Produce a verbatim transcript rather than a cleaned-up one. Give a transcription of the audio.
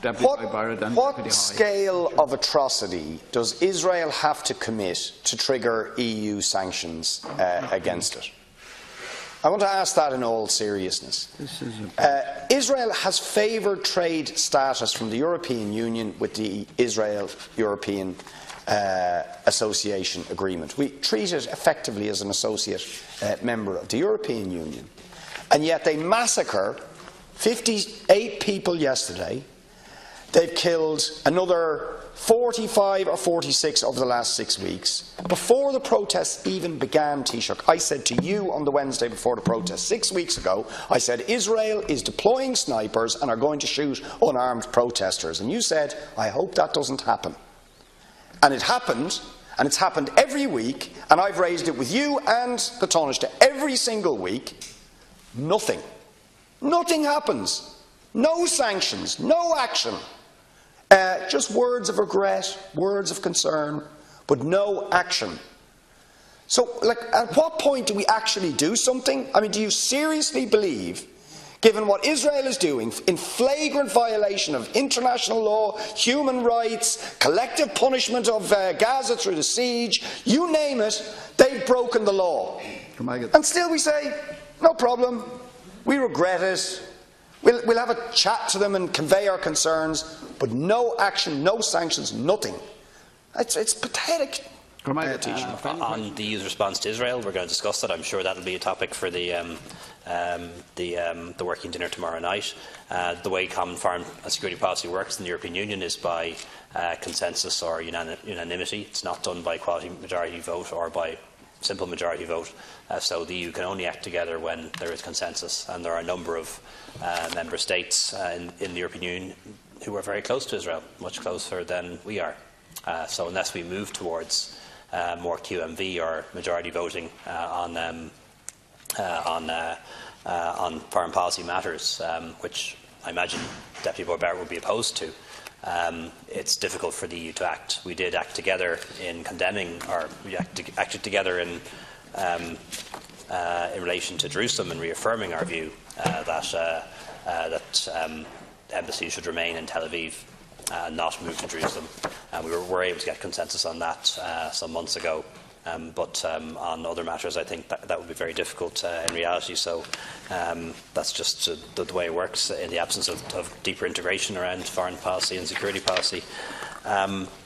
Deputy what, Boyd Barrett and what Deputy scale of atrocity does Israel have to commit to trigger E U sanctions uh, against it? I want to ask that in all seriousness. This is uh, Israel has favoured trade status from the European Union with the Israel-European uh, Association Agreement. We treat it effectively as an associate uh, member of the European Union. And yet they massacre fifty-eight people yesterday. They've killed another forty-five or forty-six over the last six weeks. Before the protests even began, Taoiseach, I said to you on the Wednesday before the protests, six weeks ago, I said Israel is deploying snipers and are going to shoot unarmed protesters. And you said, I hope that doesn't happen. And it happened, and it's happened every week, and I've raised it with you and the Taoiseach every single week. Nothing. Nothing happens. No sanctions, no action. Uh, just words of regret, words of concern, but no action. So, like, at what point do we actually do something? I mean, do you seriously believe, given what Israel is doing, in flagrant violation of international law, human rights, collective punishment of uh, Gaza through the siege, you name it, they've broken the law. And still we say, no problem, we regret it, we'll, we'll have a chat to them and convey our concerns, but no action, no sanctions, nothing. It's, it's pathetic. Uh, on the E U's response to Israel, we're going to discuss that. I'm sure that will be a topic for the um, um, the, um, the working dinner tomorrow night. Uh, the way common foreign and security policy works in the European Union is by uh, consensus or unan unanimity. It's not done by quality majority vote or by simple majority vote. Uh, so the E U can only act together when there is consensus, and there are a number of uh, member states uh, in, in the European Union who are very close to Israel, much closer than we are. Uh, so unless we move towards uh, more Q M V or majority voting uh, on um, uh, on uh, uh, on foreign policy matters, um, which I imagine Deputy Boyd Barrett would be opposed to, um, it's difficult for the E U to act. We did act together in condemning, or we act acted together in um, uh, in relation to Jerusalem and reaffirming our view uh, that uh, uh, that um, embassies should remain in Tel Aviv and not move to Jerusalem. And we were, were able to get consensus on that uh, some months ago. Um, but um, on other matters, I think that, that would be very difficult uh, in reality. So um, that's just uh, the, the way it works in the absence of, of deeper integration around foreign policy and security policy. Um,